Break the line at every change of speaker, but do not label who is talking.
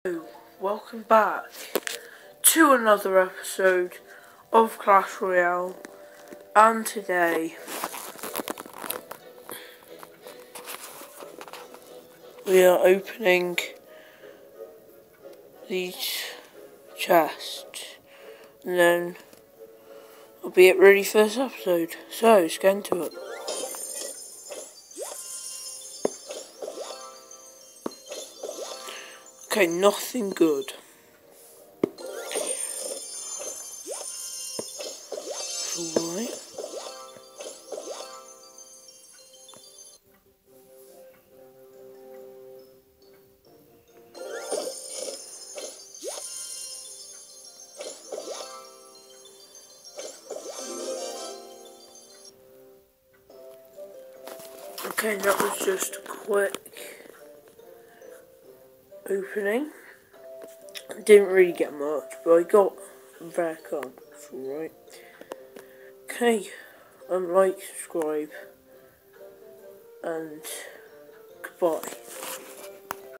Welcome back to another episode of Clash Royale, and today we are opening these chests, and then I'll be ready for this episode, so let's get into it. Okay, nothing good. Alright. Okay, that was just a quick opening. Didn't really get much, but I got Vercom. It's alright. Okay, like, subscribe, and goodbye.